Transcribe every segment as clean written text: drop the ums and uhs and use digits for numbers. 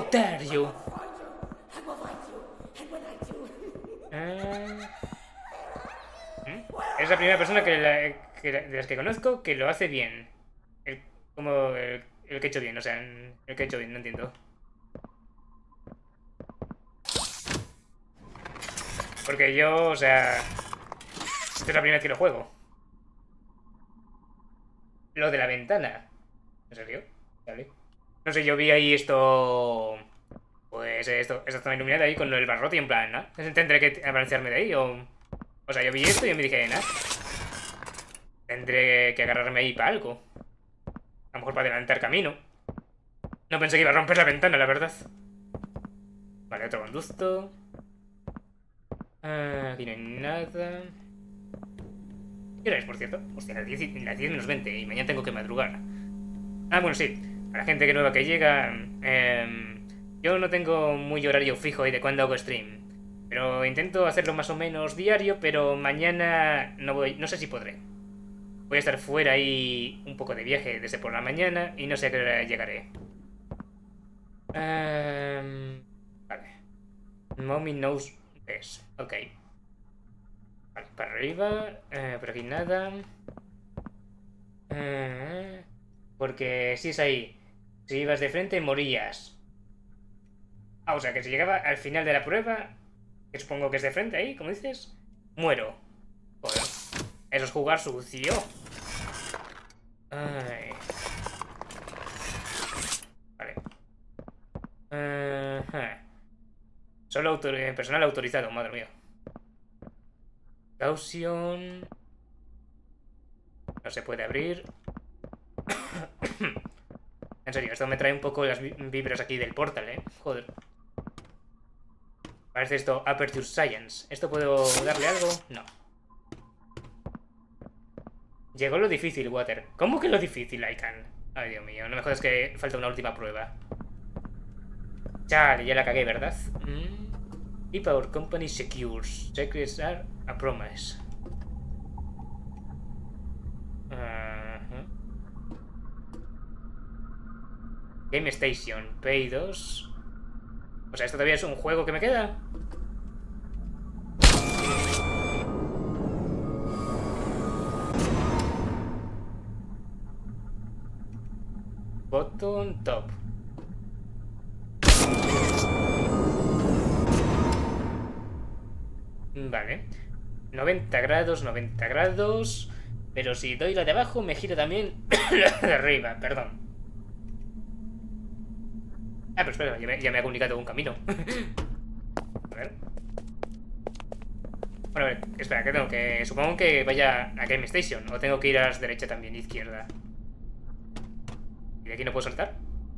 solitario. Es la primera persona de las que conozco que lo hace bien. Como el que he hecho bien, o sea, el que he hecho bien, no entiendo. Porque yo, o sea, esta es la primera vez que lo juego. Lo de la ventana. ¿En serio? Vale. No sé, yo vi ahí esto... Pues esta zona iluminada ahí con el barrote y en plan, ¿no? ¿Tendré que balancearme de ahí o...? O sea, yo vi esto y me dije, nada. Tendré que agarrarme ahí para algo. A lo mejor para adelantar camino. No pensé que iba a romper la ventana, la verdad. Vale, otro conducto. Aquí no hay nada. ¿Qué hora es, por cierto? Hostia, las 10 menos 20 y mañana tengo que madrugar. Ah, bueno, sí. A la gente nueva que llega... yo no tengo muy horario fijo y de cuándo hago stream. Pero intento hacerlo más o menos diario, pero mañana no sé si podré. Voy a estar fuera ahí un poco de viaje desde por la mañana y no sé a qué hora llegaré. Vale. Mommy knows this. Ok. Vale, para arriba. Por aquí nada. Porque si es ahí. Si ibas de frente, morías. Ah, o sea que si llegaba al final de la prueba, que supongo que es de frente ahí, como dices, muero. Joder. Eso es jugar sucio. Ay. Vale. Solo personal autorizado, madre mía. Caution. No se puede abrir. En serio, esto me trae un poco las vibras aquí del portal, Joder. Parece esto Aperture Science. ¿Esto puedo darle algo? No. Llegó lo difícil, Water. ¿Cómo que lo difícil, Icon? Ay, Dios mío, no me jodas que falta una última prueba. Chale, ya la cagué, ¿verdad? If our company secures, secrets are a promise. Game Station, Pay 2. O sea, esto todavía es un juego que me queda. Bottom top. Vale. 90 grados, 90 grados. Pero si doy la de abajo, me gira también la de arriba, perdón. Ah, pero espera, ya me ha comunicado un camino. A ver. Bueno, a ver, espera, que tengo que... Supongo que vaya a Game Station. O tengo que ir a la derecha también, izquierda. ¿Y de aquí no puedo saltar?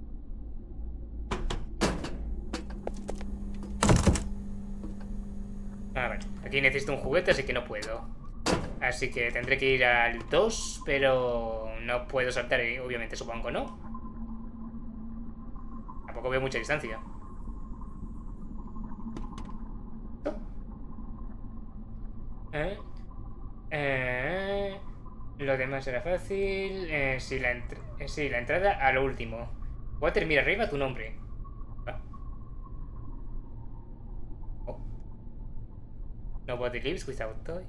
Ah, vale. Aquí necesito un juguete, así que no puedo. Así que tendré que ir al 2, pero no puedo saltar, obviamente, supongo, ¿no? Tampoco veo mucha distancia. Lo demás era fácil. Sí, la entrada a lo último. Water, mira arriba tu nombre. Oh. Nobody lives without toy.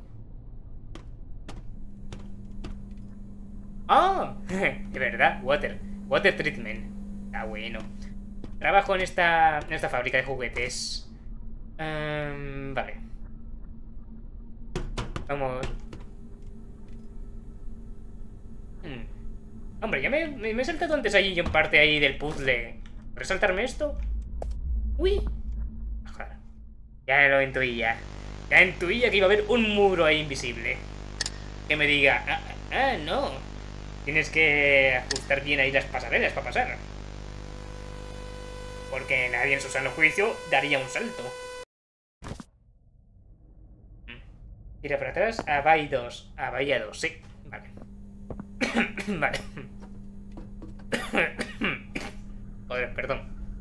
¡Ah! De verdad, Water. Water Treatment. Ah, bueno. Trabajo en esta fábrica de juguetes. Vale. Vamos. Hombre, ya me he saltado antes ahí en parte ahí del puzzle. ¿Resaltarme esto? ¡Uy! Ajá. Ya lo intuía. Ya intuía que iba a haber un muro ahí invisible. Que me diga... no. Tienes que ajustar bien ahí las pasarelas para pasar. Porque nadie en su sano juicio daría un salto. Tira para atrás a Bay 2. A Bahía 2, sí. Vale. Vale. Joder, perdón.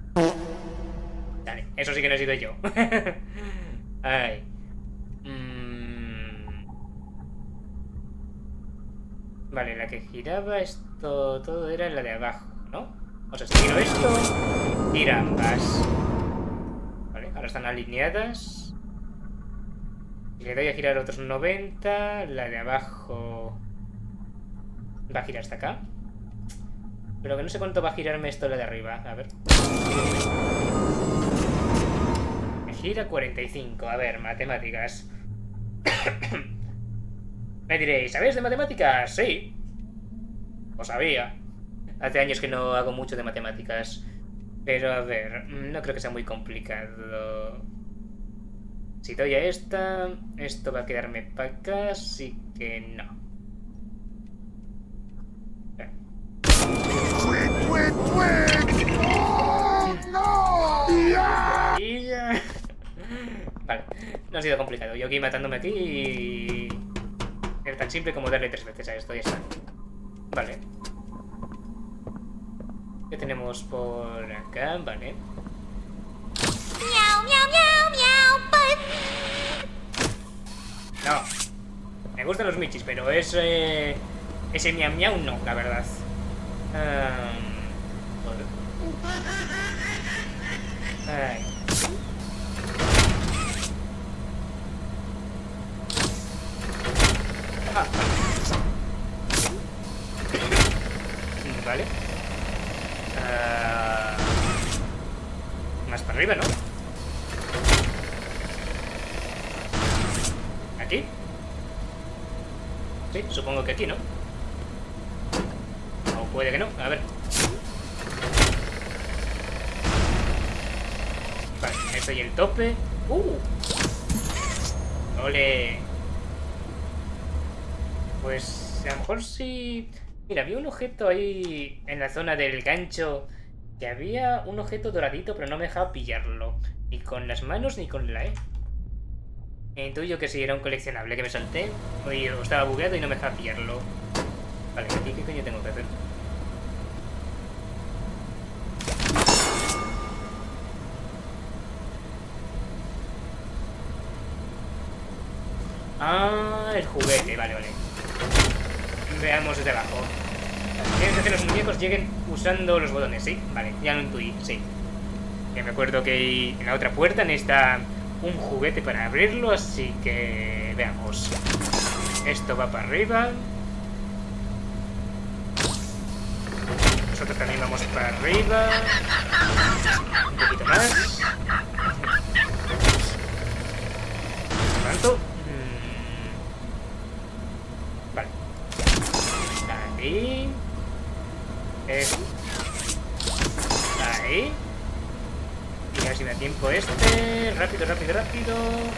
Dale, eso sí que no he sido yo. Ay. Vale, la que giraba esto todo era la de abajo, ¿no? O sea, si giro esto, gira ambas. Vale, ahora están alineadas. Y le doy a girar otros 90. La de abajo va a girar hasta acá. Pero que no sé cuánto va a girarme esto la de arriba. A ver. Me gira 45. A ver, matemáticas. Me diréis, ¿sabes de matemáticas? Sí. Lo sabía. Hace años que no hago mucho de matemáticas. Pero a ver, no creo que sea muy complicado. Si doy a esta, esto va a quedarme para acá, así que no. Y ya. Vale, no ha sido complicado. Yo aquí matándome aquí y... Es tan simple como darle 3 veces a esto y ya está. Vale. ¿Qué tenemos por acá? Vale. Miau, miau, miau, miau, No. Me gustan los michis, pero ese miau miau no, la verdad. Joder. Ay. Ah, vale. Más para arriba, ¿no? ¿Aquí? Sí, supongo que aquí, ¿no? O puede que no, a ver. Vale, esto y el tope. ¡Ole! Pues a lo mejor sí... Mira, había un objeto ahí en la zona del gancho. Que había un objeto doradito, pero no me dejaba pillarlo. Ni con las manos ni con la E. Intuyo que sí, era un coleccionable que me salté. Oye, estaba bugueado y no me dejaba pillarlo. Vale, aquí qué coño tengo que hacer. Ah, el juguete, vale, vale. Veamos desde abajo. Tienes que hacer que los muñecos lleguen usando los botones, ¿sí? Vale, ya lo intuí, sí. Ya me acuerdo que en la otra puerta necesita un juguete para abrirlo, así que... Veamos. Esto va para arriba. Nosotros también vamos para arriba. Un poquito más. ¿Tanto? Vale. Ahí. Ahí. Y a ver si me da tiempo este. Rápido, rápido, rápido.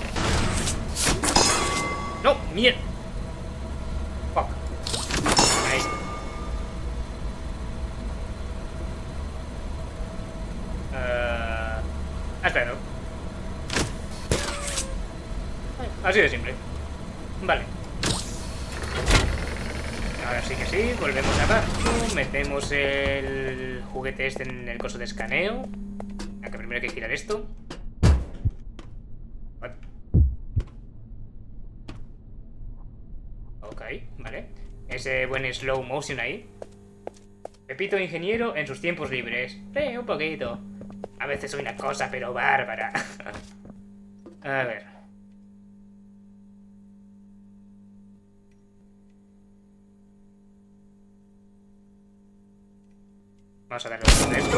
¡No! ¡Mierda! Fuck. Ahí. Espera, ¿no? Así de simple. Vale. Ahora sí que sí, volvemos abajo. Metemos el juguete este en el coso de escaneo. Aunque primero hay que girar esto. Ok, vale. Ese buen slow motion ahí. Pepito ingeniero en sus tiempos libres. Un poquito. A veces soy una cosa, pero bárbara. A ver. Vamos a darle a esto.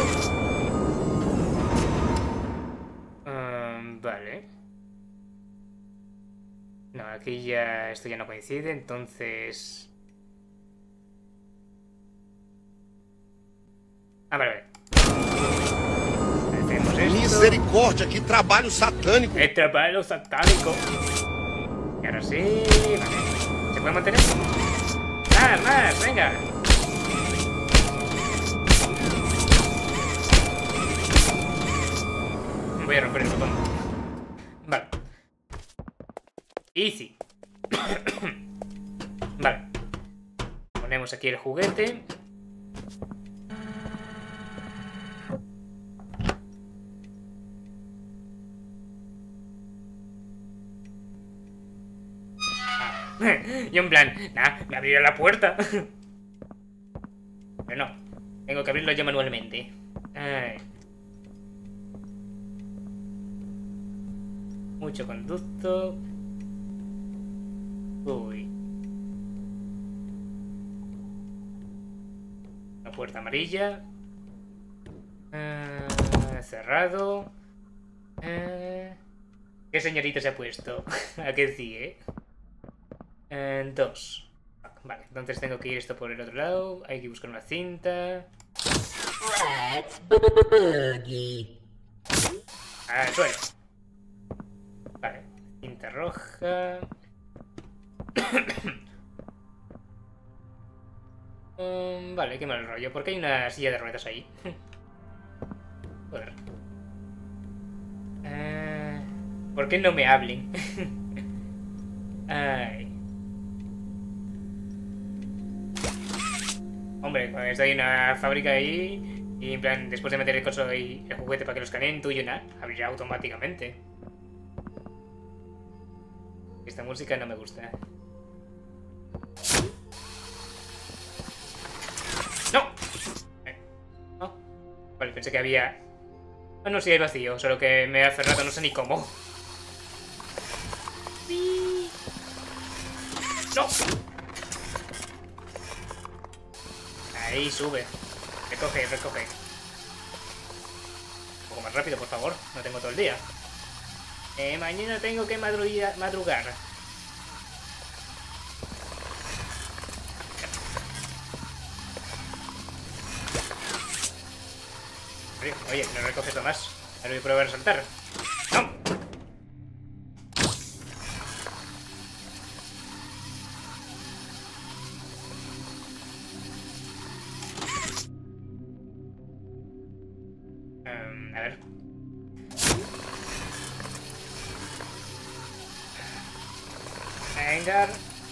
Vale. No, aquí ya esto ya no coincide, entonces... Ah, vale, vale. Hacemos esto. Misericórdia, que trabalho satânico. ¡El trabajo satánico! Y ahora sí... Vale. ¿Se puede mantener? ¡Más, más! ¡Venga! Voy a romper el botón. Vale. Easy. Vale. Ponemos aquí el juguete. Yo en plan, nah, me abrirá la puerta. Pero no. Tengo que abrirlo yo manualmente. Ay. Mucho conducto. Uy. La puerta amarilla. Cerrado. ¿Qué señorita se ha puesto? ¿A qué sigue? 2. Vale, entonces tengo que ir esto por el otro lado. Hay que buscar una cinta. Al suelo. Vale, cinta roja. Vale, qué mal rollo. ¿Por qué hay una silla de ruedas ahí? Joder. ¿Por qué no me hablen? Ay. Hombre, cuando estoy en una fábrica ahí y en plan, después de meter el coso y el juguete para que lo escaneen, tú y una, abrirá automáticamente. Esta música no me gusta. ¡No! Oh. Vale, pensé que había... Ah, no, sí, hay vacío, solo que me he aferrado, no sé ni cómo. ¡No! Ahí sube. Recoge, recoge. Un poco más rápido, por favor. No tengo todo el día. Mañana tengo que madrugar. Oye, no recoges lo más. Ahora voy a probar a saltar. ¡No! A ver. Venga.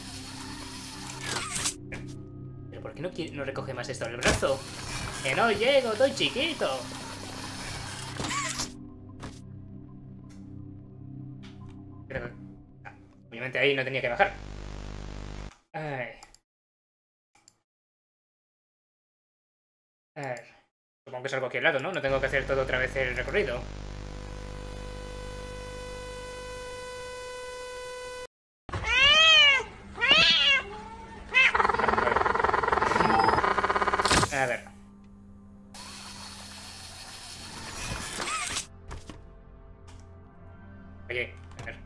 ¿Pero por qué no recoge más esto en el brazo? ¡Que no llego! ¡Estoy chiquito! Pero... obviamente ahí no tenía que bajar. Ay. A ver. Supongo que salgo aquí al lado, ¿no? No tengo que hacer todo otra vez el recorrido. A ver. Oye, a ver.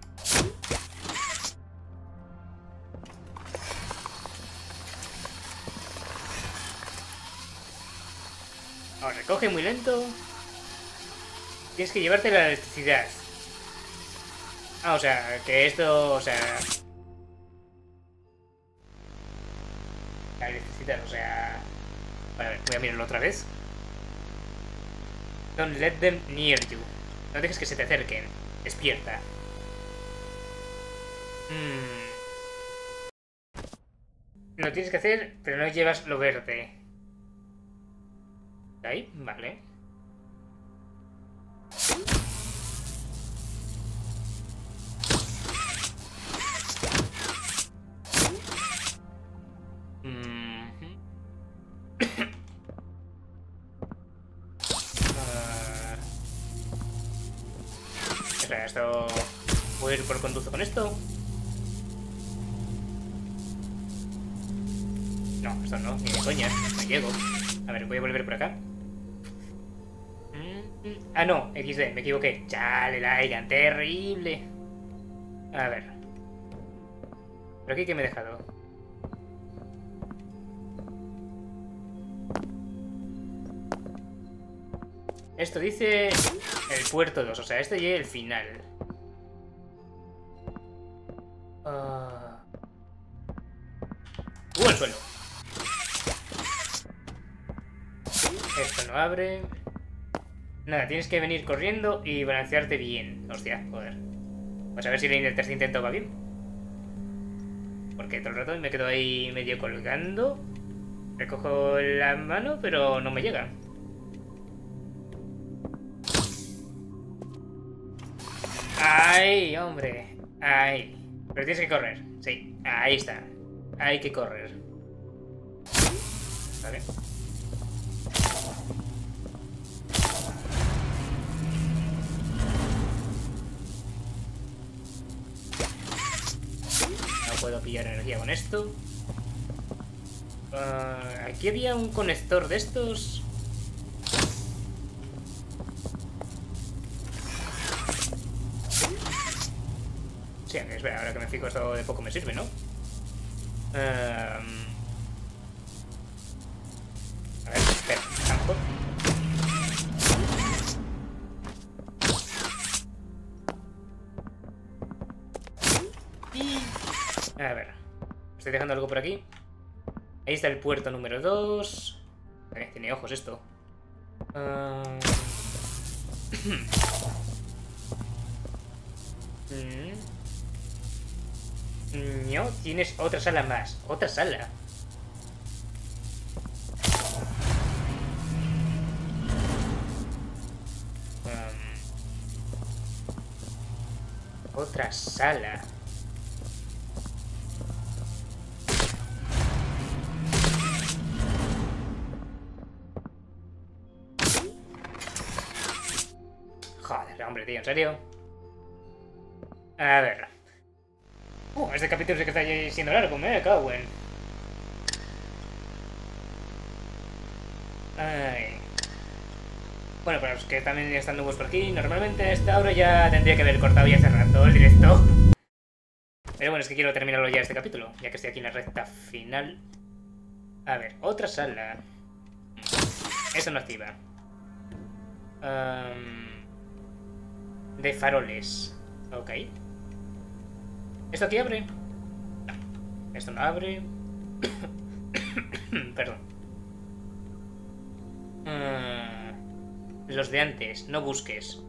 Oh, recoge muy lento. Tienes que llevarte la electricidad. Ah, o sea, que esto, o sea... la electricidad, o sea... Vale, a ver, voy a mirarlo otra vez. Don't let them near you. No dejes que se te acerquen. Despierta. Lo tienes que hacer, pero no llevas lo verde. ¿Ahí? Vale. Espera, esto... ¿puedo ir por conducto con esto? No, esto no, ni de coña, no llego. A ver, voy a volver por acá. Ah, no, XD, me equivoqué. Chale, Laigan, terrible. A ver. ¿Pero aquí qué me he dejado? Esto dice el puerto 2, o sea, este ya es el final. Al suelo. Esto no abre. Nada, tienes que venir corriendo y balancearte bien. Hostia, joder. Pues a ver si en el tercer intento va bien. Porque todo el rato me quedo ahí medio colgando. Recojo la mano, pero no me llega. ¡Ay, hombre! ¡Ay! Pero tienes que correr. Sí, ahí está. Hay que correr. Vale. pillar energía con esto. Aquí había un conector de estos. Sí, espera, ahora que me fijo esto de poco me sirve, ¿no? A ver, espera, campo. Y... a ver, estoy dejando algo por aquí. Ahí está el puerto número 2. Tiene ojos esto. No, tienes otra sala más. Otra sala. Otra sala. Joder, hombre, tío, ¿en serio? A ver. Este capítulo sí que está siendo largo, me cago en. Ay. Bueno, para los que también están nuevos por aquí, normalmente a esta hora ya tendría que haber cortado ya hace rato el directo. Pero bueno, es que quiero terminarlo ya este capítulo, ya que estoy aquí en la recta final. A ver, otra sala. Eso no activa. De faroles. Ok. ¿Esto aquí abre? No. Esto no abre. Perdón. Los de antes, no busques.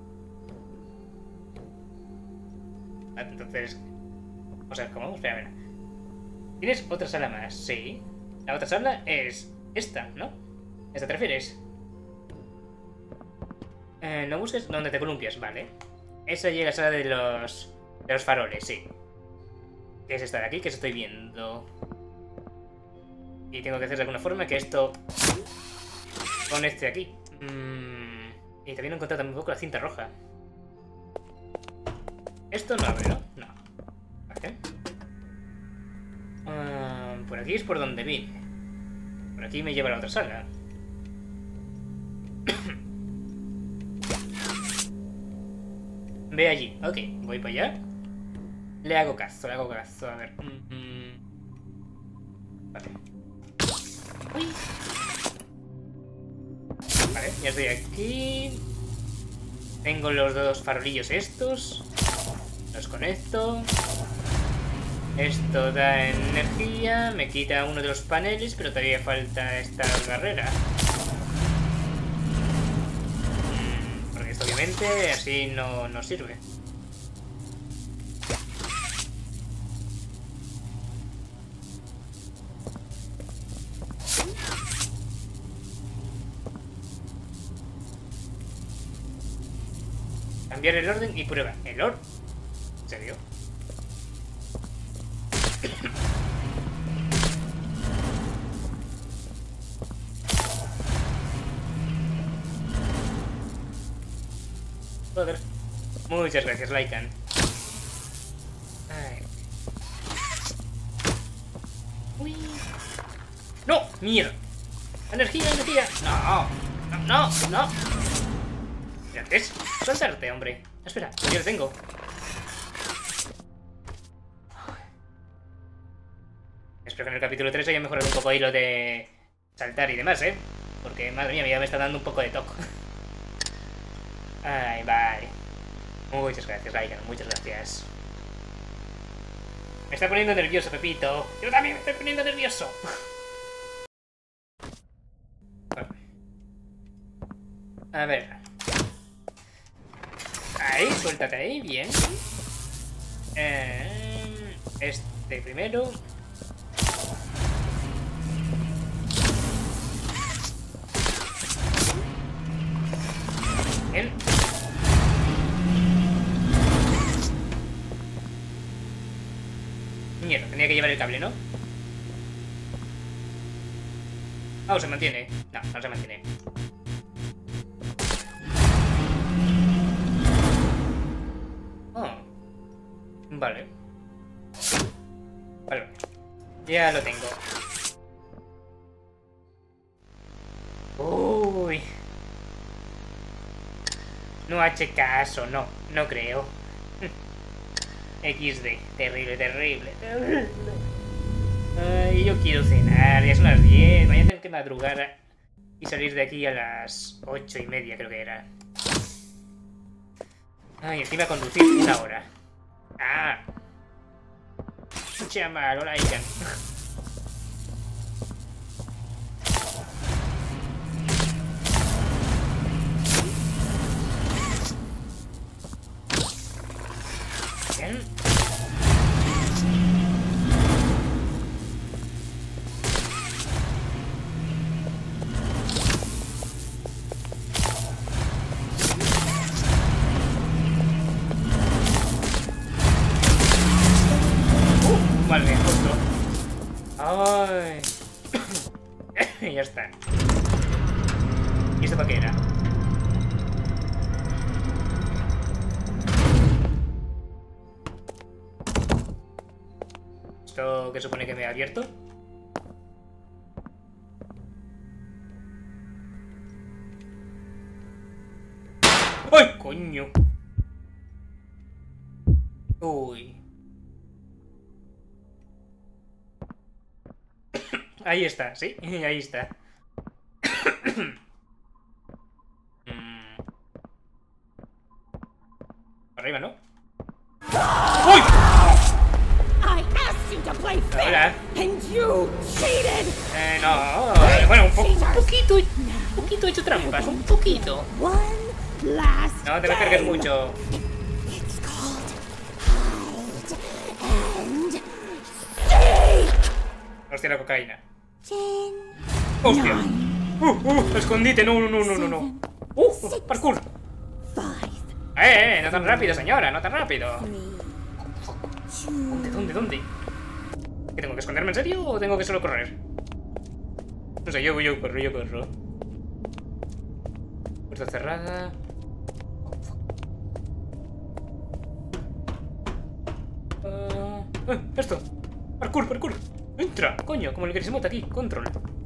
Entonces... o sea, ¿cómo? Espera, a ver. ¿Tienes otra sala más? Sí. La otra sala es esta, ¿no? ¿A esta te refieres? No busques donde te columpias, vale. Esa llega a la sala de los faroles, sí. ¿Qué es esta de aquí? ¿Qué estoy viendo? Y tengo que hacer de alguna forma que esto conecte aquí. Y también he encontrado también un poco la cinta roja. Esto no abre, ¿no? No. Vale. Por aquí es por donde vine. Por aquí me lleva a la otra sala. Ve allí. Ok, voy para allá. Le hago caso, a ver. Vale. Uy. Vale, ya estoy aquí. Tengo los dos farolillos estos. Los conecto. Esto da energía. Me quita uno de los paneles, pero todavía falta esta barrera. Porque esto obviamente así no sirve. Cambiar el orden y prueba. ¿El orden? ¿En serio? Joder. Muchas gracias, Lycan. Ay. Uy. ¡No! ¡Mierda! ¡Energía, energía! ¡No! ¡No! ¡No! ¡No! ¿Quieres soltarte, hombre? Espera, yo lo tengo. Espero que en el capítulo 3 haya mejorado un poco ahí lo de saltar y demás, ¿eh? Porque, madre mía, ya me está dando un poco de toque. Ay, bye. Muchas gracias, Ryan, muchas gracias. Me está poniendo nervioso, Pepito. Yo también me estoy poniendo nervioso. A ver. Ahí, suéltate ahí, bien. Este primero. Bien. Mierda, tenía que llevar el cable, ¿no? Oh, se mantiene. No, no se mantiene. Vale. Vale. Ya lo tengo. Uy. No ha hecho caso, no. No creo. XD. Terrible, terrible, terrible. Ay, yo quiero cenar. Ya son las 10. Mañana tengo que madrugar y salir de aquí a las 8:30, creo que era. Ay, encima conducir 1 hora. Ah. Chaval, hola, Ikan. Bien. Vale, justo. Ay. Ya está. ¿Y esto para qué era? ¿Esto qué supone que me ha abierto? ¡Ay, coño! Uy. Ahí está, sí, ahí está. Arriba, ¿no? ¡Uy! Hola. No. Bueno, un poquito he hecho trampas, un poquito. No te me acerques mucho. Hostia, la cocaína. Hostia. Escondite, no. Parkour. No tan rápido, señora, no tan rápido. ¿Dónde? ¿Qué tengo que esconderme en serio o tengo que solo correr? No sé, yo corro. Puerta cerrada. Esto. Parkour. Entra, coño, como el Grisimote aquí. Control.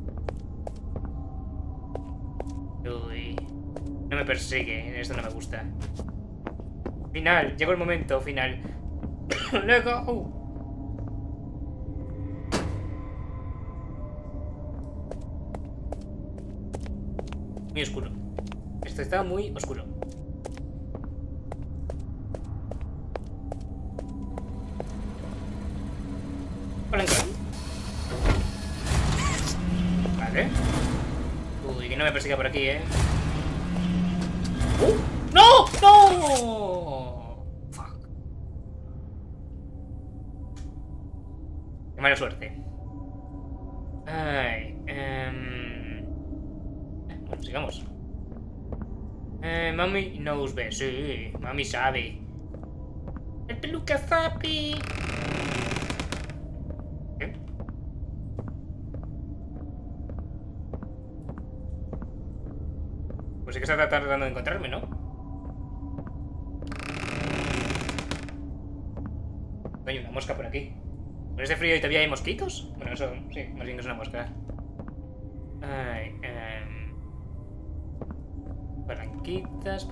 Uy. No me persigue, esto no me gusta. Final, llegó el momento final. Luego. Muy oscuro. Esto está muy oscuro. Palanca. Vale. Uy, que no me persiga por aquí, ¡No! Fuck. Qué mala suerte. Ay, bueno, sigamos. Mami knows best. Sí, mami sabe. El peluca Zapi. ¿Qué? Pues sí que está tratando de encontrarme, ¿no? Hay una mosca por aquí. ¿Con este frío y todavía hay mosquitos? Bueno, eso sí, más bien que es una mosca. Ay, palanquitas,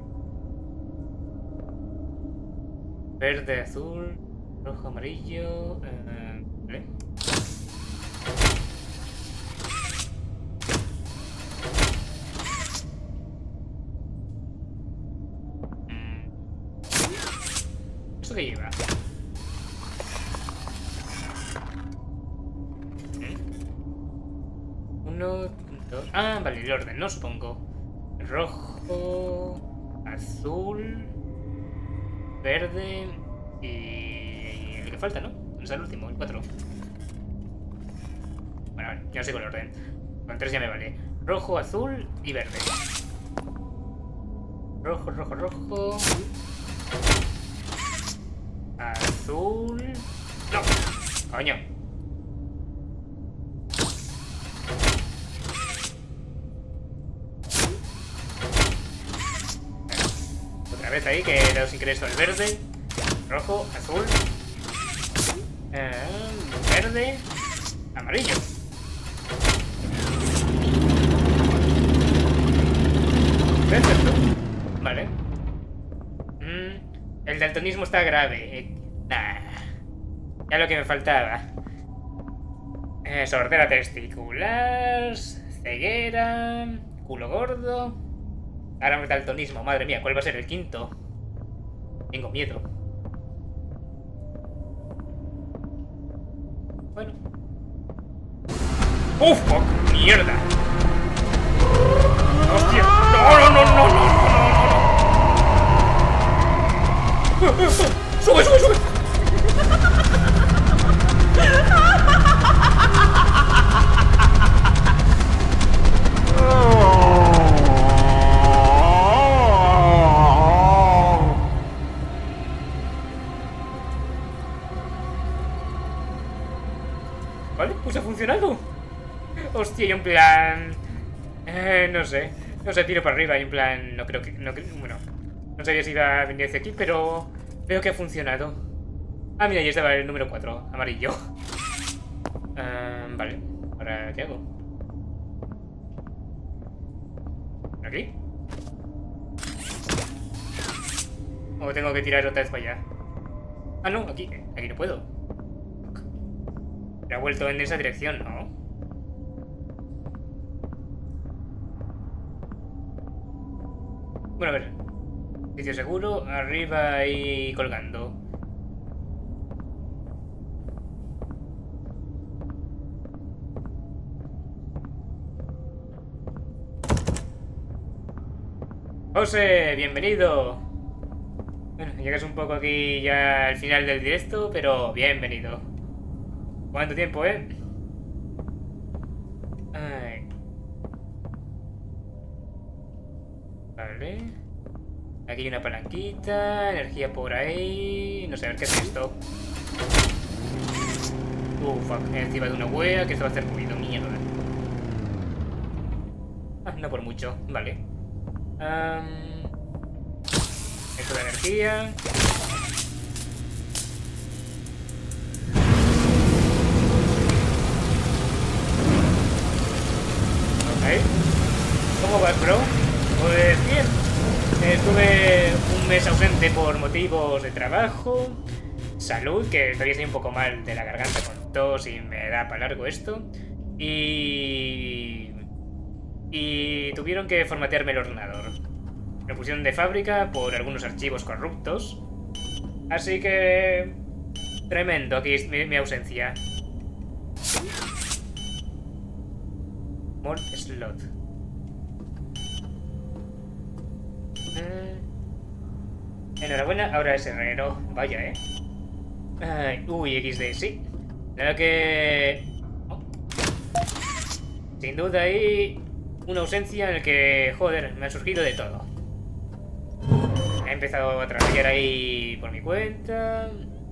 verde, azul, rojo, amarillo. ¿Vale? ¿Esto qué lleva? Uno, dos. Ah, vale, el orden, no supongo. Rojo, azul, verde y el que falta, ¿no? ¿Dónde está el último? El 4. Bueno, vale, ya sigo el orden. Con 3 ya me vale. Rojo, azul y verde. Rojo. Azul. ¡No! ¡Coño! Otra vez ahí, que he dado sin querer esto. El verde. Rojo, azul. verde, amarillo. Perfecto. Vale. El daltonismo está grave. Nah. Ya lo que me faltaba. Sordera testicular, ceguera, culo gordo. Ahora el daltonismo. Madre mía, ¿cuál va a ser el quinto? Tengo miedo. Bueno. ¡Uf! ¡Oh, mierda! ¡Hostia! ¡No, no, no, no, no, no, no! ¡Sube, sube, sube! Vale, pues ha funcionado. Hostia, y en plan... no sé. No sé, tiro para arriba y en plan... No creo que... bueno, no sabía si iba a venir hacia aquí, pero... Veo que ha funcionado. Ah, mira, ahí estaba el número 4, amarillo. Vale. ¿Ahora qué hago? ¿Aquí? ¿O tengo que tirar otra vez para allá? Ah, no, aquí no puedo. Me ha vuelto en esa dirección, ¿no? Bueno, a ver. Sitio seguro, arriba y colgando. José, bienvenido. Bueno, llegas un poco aquí ya al final del directo, pero bienvenido. ¿Cuánto tiempo, eh? Ay. Vale. Aquí hay una palanquita, energía por ahí... No sé, a ver qué es esto. Fuck, encima de una huella, que esto va a hacer ruido, mierda. Ah, no por mucho, vale. Esto de energía. Ok. ¿Cómo vas, bro? Pues bien. Estuve un mes ausente por motivos de trabajo, salud, que todavía estoy un poco mal de la garganta con tos y me da para largo esto. Y tuvieron que formatearme el ordenador. Me pusieron de fábrica por algunos archivos corruptos. Así que... Tremendo aquí es mi ausencia. Mort Slot. Enhorabuena, ahora es herrero. Vaya, Ay, uy, XD, sí. Nada que... Oh. Sin duda hay una ausencia en la que, joder, me ha surgido de todo. He empezado a trabajar ahí por mi cuenta.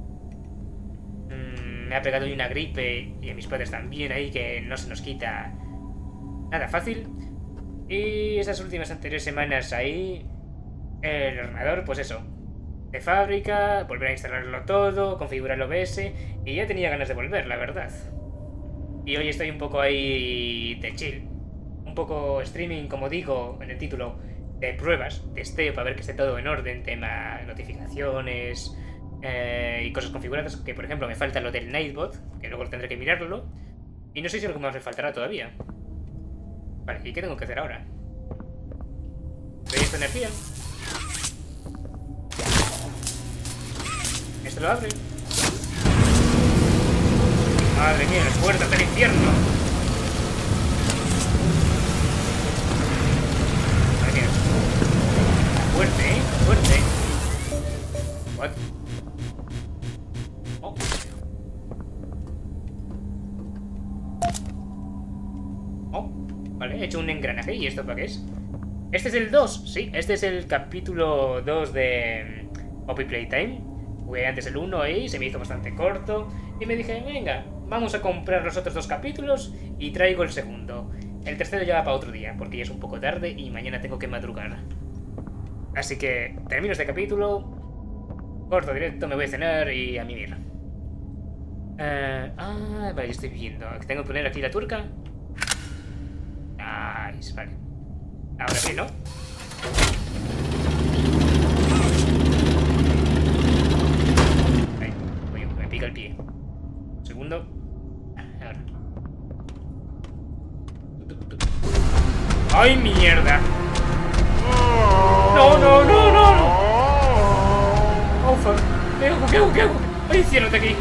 Me ha pegado una gripe y a mis padres también ahí, que no se nos quita nada fácil. Y esas últimas 3 semanas ahí, el ordenador, pues eso, de fábrica, volver a instalarlo todo, configurar el OBS, y ya tenía ganas de volver, la verdad. Y hoy estoy un poco ahí de chill, un poco streaming, como digo en el título, de pruebas, testeo para ver que esté todo en orden, tema notificaciones y cosas configuradas, que por ejemplo me falta lo del Nightbot, que luego tendré que mirarlo, y no sé si algo más me faltará todavía. Vale, ¿y qué tengo que hacer ahora? Doy esta energía. Esto lo abre. Madre mía, las puertas del infierno. Madre mía. Fuerte, fuerte. What? Oh. Oh. Vale, he hecho un engranaje. ¿Y esto para qué es? ¿Este es el 2? Sí, este es el capítulo 2 de Poppy Playtime. Jugué antes el 1 ahí, se me hizo bastante corto. Y me dije, venga, vamos a comprar los otros 2 capítulos y traigo el segundo. El tercero ya va para otro día, porque ya es un poco tarde y mañana tengo que madrugar. Así que termino este capítulo, corto directo, me voy a cenar y a mimir. Vale, yo estoy viendo. Tengo que poner aquí la turca. Nice, vale. Ahora sí, ¿no? Ahí, oye, me pica el pie. Un segundo. Ahora. ¡Ay, mierda! ¡No, no, no, no, no! ¡Oh, fuck! ¿Qué hago? ¿Qué hago? ¿Qué hago? ¡Ay, ciérrate aquí!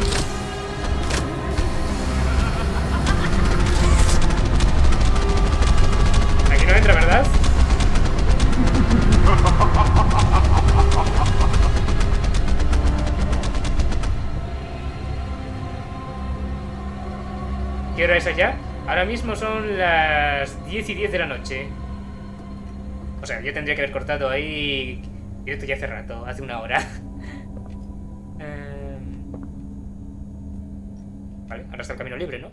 Aquí no entra, ¿verdad? ¿Qué hora es allá? Ahora mismo son las 10:10 de la noche. O sea, yo tendría que haber cortado ahí directo ya hace rato, hace una hora. Vale, ahora está el camino libre, ¿no?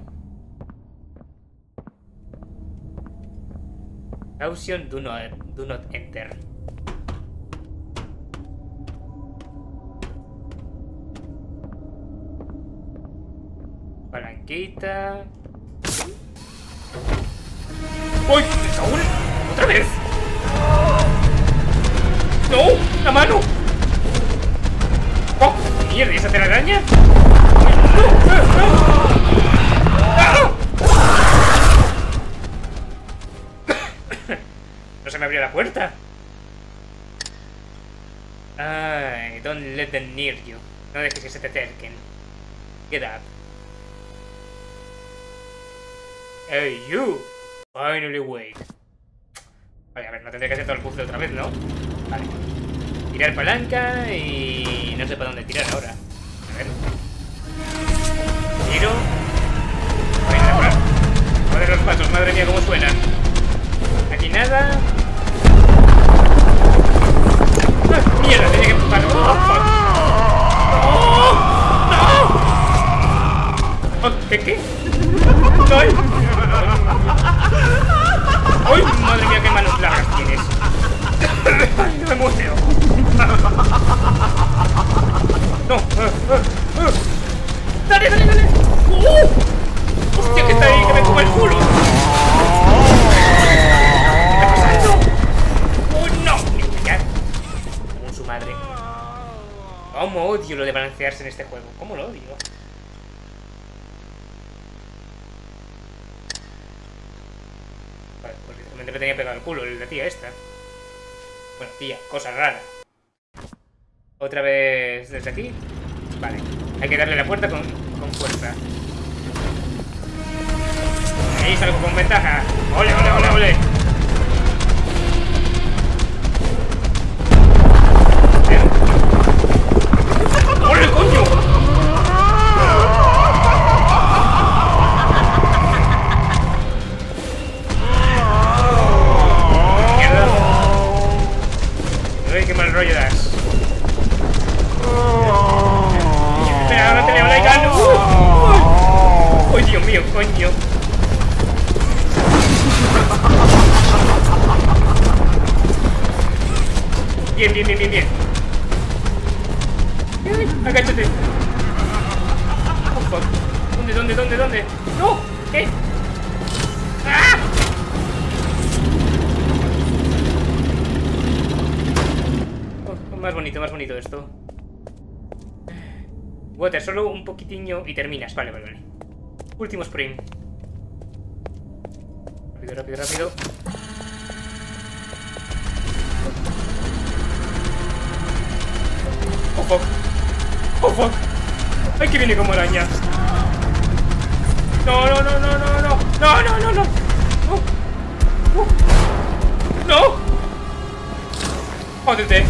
Caution, do not enter. Palanquita. ¡Uy! ¡Saúl! ¡Otra vez! ¡No! ¡La mano! ¡Oh! ¡Mierda! ¿Y esa telaraña? ¡No! ¡Ah! No se me abrió la puerta. Ay, don't let them near you. No dejes que se te acerquen. Get up. Hey, you. Finally wake. Vale, a ver, no tendré que hacer todo el puzzle otra vez, ¿no? Vale. Tirar palanca y... no sé para dónde tirar ahora. A ver. Tiro. Venga, joder los pasos, madre mía, cómo suenan. Aquí nada. ¡Ah, mierda! Tenía que empujar. ¡Oh, fuck! ¡No! ¡No! Oh, ¿qué? ¡Ay! ¡Ay, madre mía, qué manos largas tienes! ¡Ay, no me muero! ¡No! ¡Dale, dale, dale! ¡Hostia, que está ahí, que me come el culo! ¿Qué está pasando? ¡Oh, no! Me voy a callar. Como su madre. ¿Cómo odio lo de balancearse en este juego? ¿Cómo lo odio? Vale, pues literalmente me tenía pegado el culo la tía esta. Bueno, tía, cosa rara. Otra vez desde aquí. Vale, hay que darle la puerta con fuerza. Ahí salgo con ventaja. ¡Ole, ole, ole, ole! ¡Ole, coño! ¡Mierda! ¡Uy, qué mal rollo das! ¡Espera, ahora te leo la icano! ¡Uy, Dios mío, coño! Bien, bien, bien, bien, bien. Agáchate. Oh, fuck. ¿Dónde? ¡No! ¿Qué? ¡Ah! Oh, más bonito esto. Water, solo un poquitiño y terminas. Vale, vale, vale. Último sprint. Rápido, rápido, rápido. Oh, fuck. Oh, fuck. Ay, que viene como araña. No, no, no, no, no, no. No, no, no, no. No. Jódete.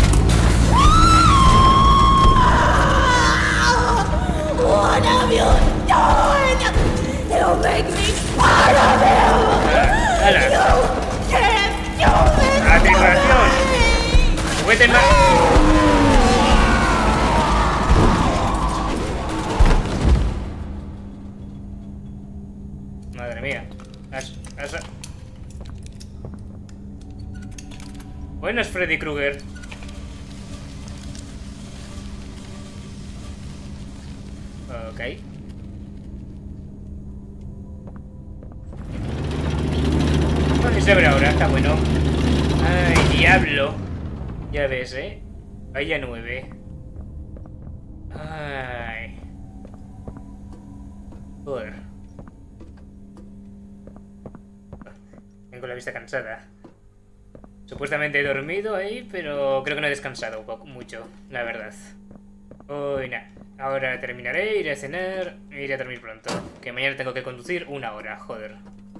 What have you done? You make me part of you. ¡Hala! You can't do this. ¡Atribución! ¡Juguete más! Madre mía. Buenas, Freddy Krueger. Ok. se abre ahora, está bueno. Ay, diablo. Ya ves, Vaya 9. Ay. Joder. Tengo la vista cansada. Supuestamente he dormido ahí, pero creo que no he descansado mucho, la verdad. Uy, nada. Ahora terminaré, iré a cenar e iré a dormir pronto. Que mañana tengo que conducir 1 hora, joder.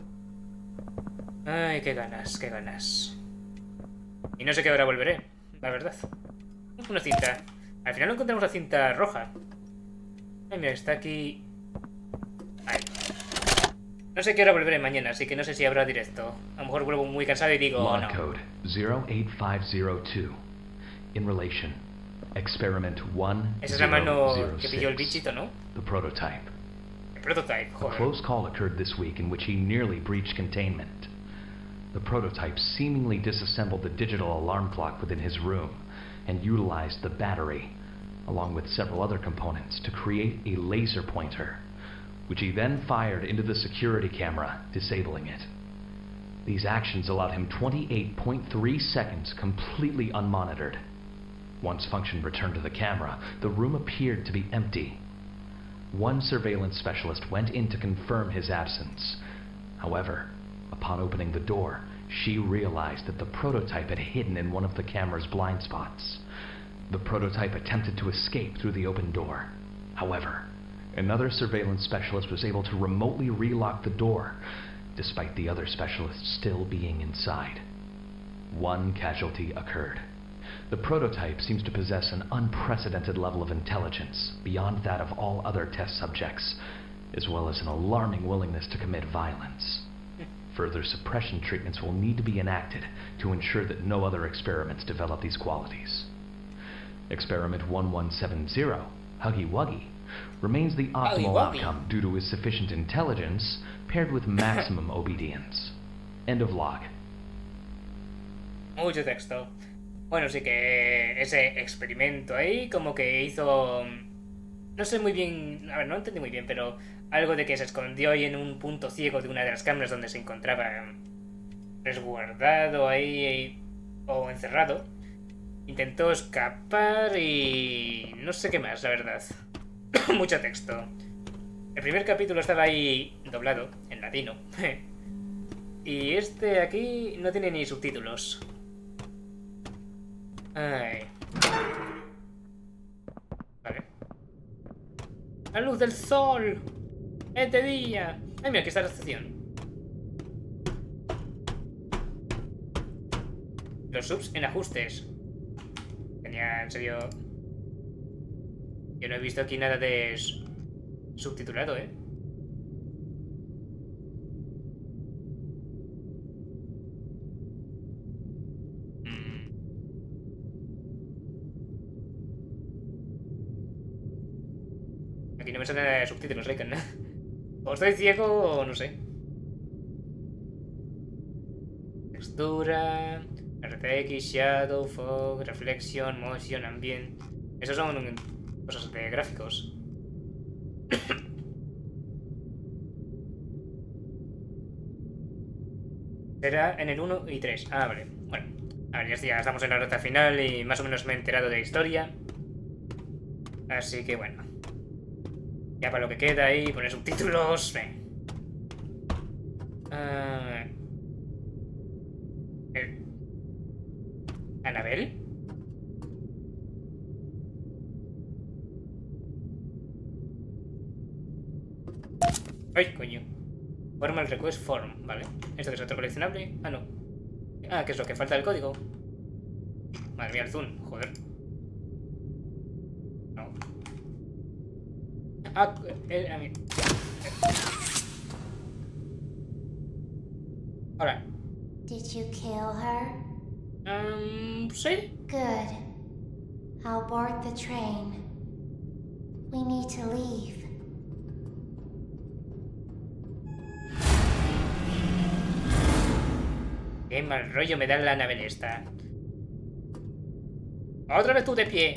Ay, qué ganas, qué ganas. Y no sé qué hora volveré, la verdad. Una cinta. Al final no encontramos la cinta roja. Ay, mira, está aquí. Ay. No sé qué hora volveré mañana, así que no sé si habrá directo. A lo mejor vuelvo muy cansado y digo Log no. code 08502. In relation. Experiment 1. Esa es la mano que pilló el bichito, ¿no? The prototype. El prototype, A joder. close call occurred this week in which he nearly breached containment. The prototype seemingly disassembled the digital alarm clock within his room and utilized the battery, along with several other components, to create a laser pointer, which he then fired into the security camera, disabling it. These actions allowed him 28.3 seconds completely unmonitored. Once function returned to the camera, the room appeared to be empty. One surveillance specialist went in to confirm his absence. However, upon opening the door, she realized that the prototype had hidden in one of the camera's blind spots. The prototype attempted to escape through the open door. However, another surveillance specialist was able to remotely relock the door, despite the other specialists still being inside. One casualty occurred. The prototype seems to possess an unprecedented level of intelligence, beyond that of all other test subjects, as well as an alarming willingness to commit violence. Further suppression treatments will need to be enacted to ensure that no other experiments develop these qualities. Experiment 1170, Huggy Wuggy, remains the optimal outcome due to his sufficient intelligence paired with maximum obedience. End of log. Mucho texto. Bueno, sí que ese experimento ahí como que hizo... No sé muy bien... A ver, no entendí muy bien, pero... Algo de que se escondió ahí en un punto ciego de una de las cámaras donde se encontraba resguardado ahí o encerrado. Intentó escapar y... no sé qué más, la verdad. Mucho texto. El primer capítulo estaba ahí doblado, en latino. Y este aquí no tiene ni subtítulos. Ay. Vale. ¡La luz del sol! ¡Es de día! ¡Ay, mira, aquí está la estación! Los subs en ajustes. Tenía, en serio... Yo no he visto aquí nada de subtitulado, ¿eh? Aquí no me sale nada de subtítulos, Riken. O estoy ciego o no sé. Textura, RTX, Shadow, Fog, Reflection, Motion, Ambient. Esos son cosas de gráficos. Será en el 1 y 3. Ah, vale. Bueno, a ver, ya estamos en la recta final y más o menos me he enterado de la historia. Así que bueno. Ya para lo que queda ahí, poner subtítulos. ¿Anabel? ¡Ay, coño! Formal request form, vale. ¿Esto que es otro coleccionable? Ah, no. Ah, ¿qué es lo que falta del código? Madre mía, el zoom, joder. No. Ah, a mí. Ahora. Did you kill her? Sí. Good. I'll board the train. We need to leave. Qué mal rollo me da la nave esta. Otra vez tú de pie.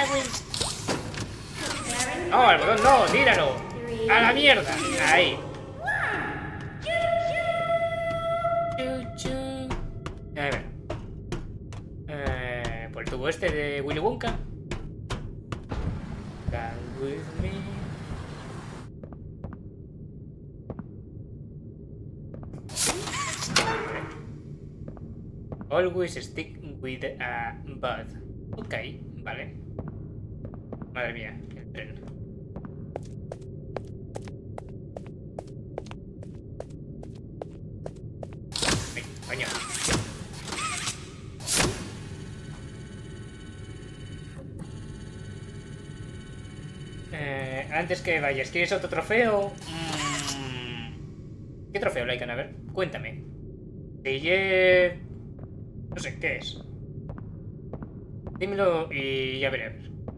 No, el botón no, tíralo. A la mierda. Ahí. Chu, chu. tubo este de Willy Wonka. Come with me. Always stick with a bud. Ok, vale. Madre mía, el tren. Ay, coño. Antes que vayas, ¿quieres otro trofeo? ¿Qué trofeo, Lycan? A ver, cuéntame. No sé, ¿qué es? Dímelo y ya veré.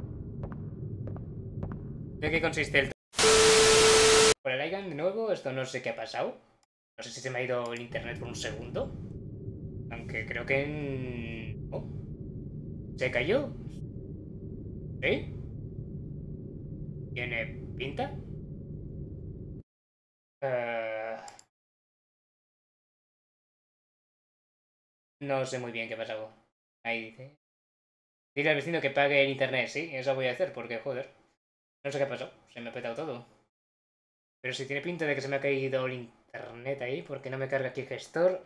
¿De qué consiste el trofeo? Hola, Lycan, de nuevo. Esto no sé qué ha pasado. No sé si se me ha ido el internet por un segundo. Aunque creo que... Oh. ¿Se cayó? ¿Sí? ¿Tiene pinta? No sé muy bien qué ha pasado. Ahí dice. Dile al vecino que pague el internet, sí, eso voy a hacer, porque joder. No sé qué ha pasado, se me ha petado todo. Pero si tiene pinta de que se me ha caído el internet ahí, porque no me carga aquí el gestor.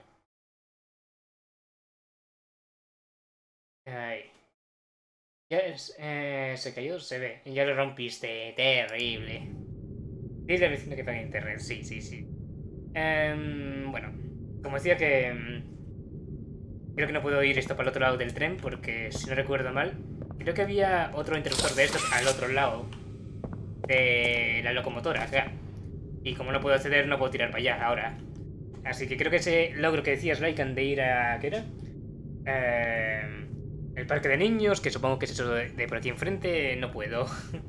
Ahí. Ya se cayó, se ve. Ya lo rompiste, terrible. Dile al vecino que pague internet, sí, sí, sí. Bueno, como decía que... creo que no puedo ir esto para el otro lado del tren porque, si no recuerdo mal, creo que había otro interruptor de estos al otro lado de la locomotora, acá. Y como no puedo acceder, no puedo tirar para allá ahora. Así que creo que ese logro que decías, Lycan, de ir a... ¿qué era? El parque de niños, que supongo que es eso de por aquí enfrente, no puedo.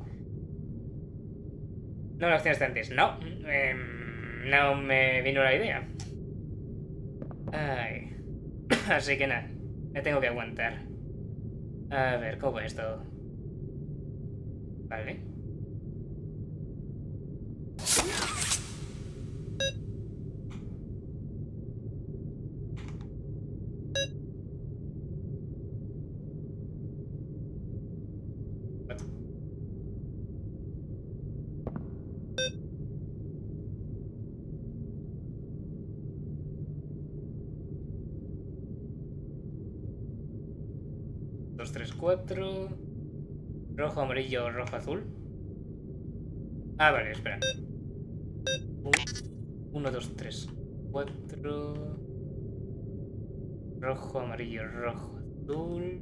No lo hacías antes, no. No me vino la idea. Ay... Así que nada, me tengo que aguantar. A ver, ¿cómo es esto? Vale. Dos, tres, cuatro. Rojo, amarillo, rojo, azul. Ah, vale, espera. 1, 2, 3, 4. Rojo, amarillo, rojo, azul.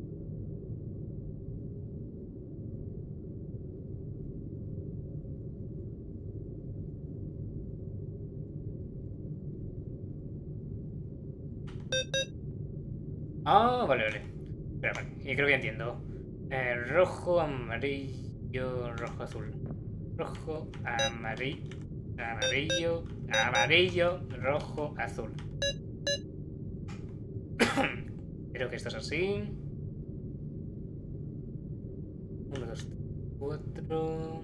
Ah, vale, vale. Espera, vale. Y creo que ya entiendo. Rojo, amarillo, rojo, azul. Rojo, amarillo, amarillo, amarillo, rojo, azul. Creo que esto es así. 1, 2, 3, 4.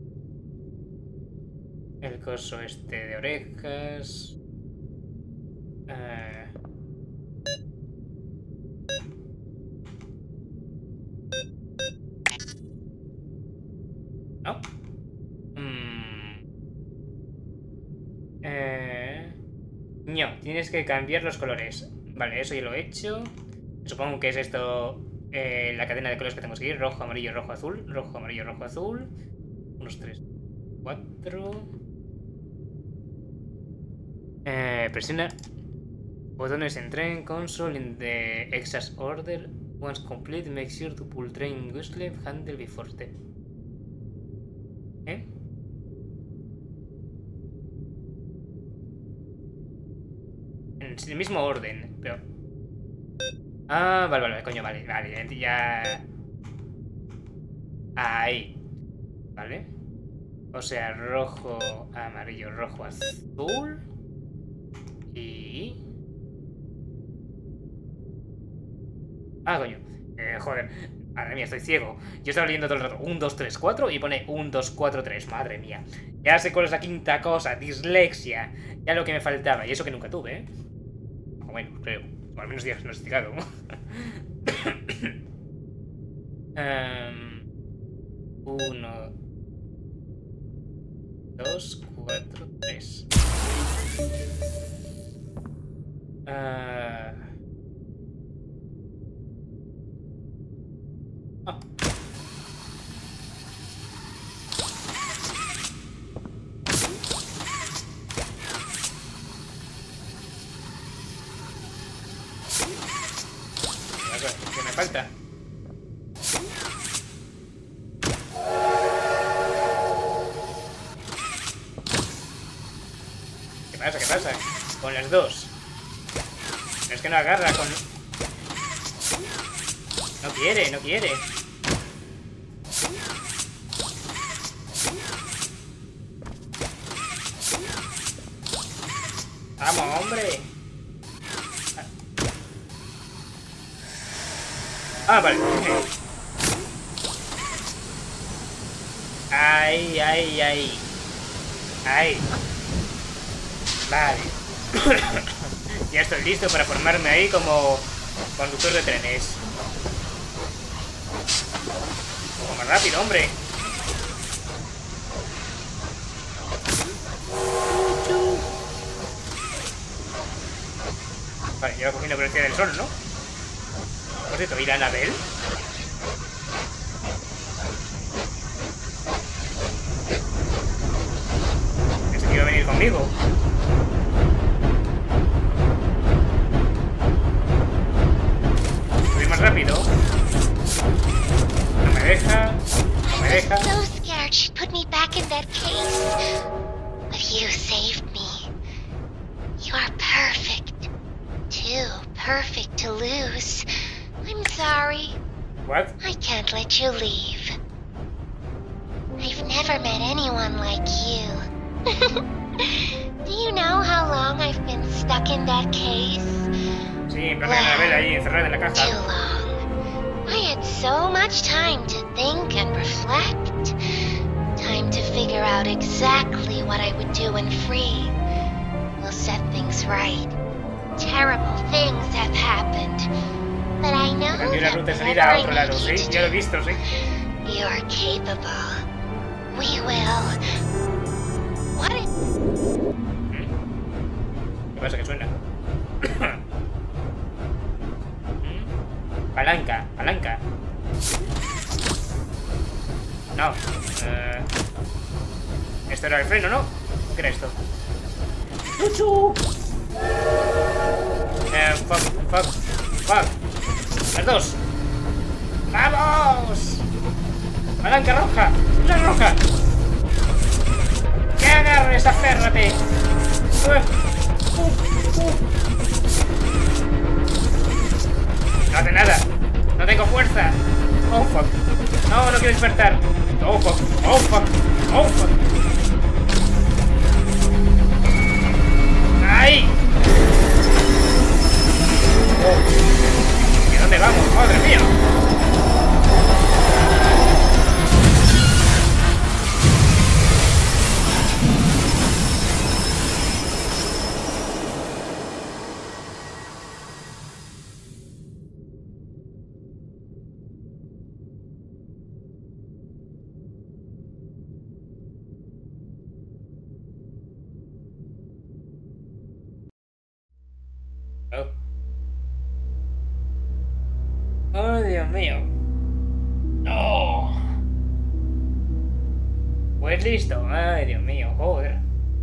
El coso este de orejas. ¿No? No, tienes que cambiar los colores. Vale, eso ya lo he hecho. Supongo que es esto la cadena de colores que tengo que seguir. Rojo, amarillo, rojo, azul. Rojo, amarillo, rojo, azul. 1, 3, 4. Presiona botones en train console in the exact order. Once complete, make sure to pull train whistle handle before step. ¿Eh? En el mismo orden, pero... Ah, vale, vale, coño, vale, vale, ya... Ahí. Vale. O sea, rojo, amarillo, rojo, azul. Y... Ah, coño. Joder. Madre mía, estoy ciego. Yo estaba leyendo todo el rato 1, 2, 3, 4 y pone 1, 2, 4, 3. Madre mía. Ya sé cuál es la quinta cosa. Dislexia. Ya lo que me faltaba. Y eso que nunca tuve, ¿eh? Bueno, creo. O al menos diagnosticado. 1, 2, 4, 3. ¿Qué me falta? ¿Qué pasa? ¿Qué pasa? Con las dos. Es que no agarra con... No quiere, no quiere. ¡Vamos, hombre! Ah, vale. Ay, ay, ay. Ay. Vale. Ya estoy listo para formarme ahí como conductor de trenes. Un poco más rápido, hombre. Vale, lleva cogiendo velocidad del sol, ¿no? Por cierto, ¿irá Anabel? Pensé que iba a venir conmigo. Subir más rápido. No me deja. No me deja. I'm so scared she'd put me back in that case. But you saved me. You are perfect. Too perfect to lose. I'm sorry. What? I can't let you leave. I've never met anyone like you. Do you know how long I've been stuck in that case? Sí, en plan de Anabel ahí encerrada en la Too caja. long. I had so much time to think and reflect. Time to figure out exactly what I would do when free. We'll set things right. Terrible things have happened. But I know Cambió la that ruta de salida a otro whatever I lado, make sí, you to ya lo he do, visto, sí. you're capable. We will. What is... ¿Qué pasa? Que suena. Palanca, palanca. No. Esto era el freno, ¿no? ¿Qué era esto? ¡Chuchu! Fuck. Las dos. ¡Vamos! Palanca roja. ¡La roja! ¡Que agarres! ¡Aférrate! No hace nada. No tengo fuerza. Oh, fuck. No, no quiero despertar. Oh, fuck. Oh, fuck. Oh, fuck. ¡Ay! Oh. ¿Y dónde vamos? ¡Madre mía! Oh. Oh, Dios mío. No. Pues listo. Ay, Dios mío. Joder.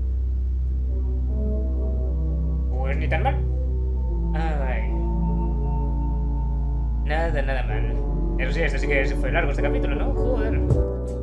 Pues ni tan mal. Ay. Nada mal. Eso sí, este sí que fue largo este capítulo, ¿no? Joder.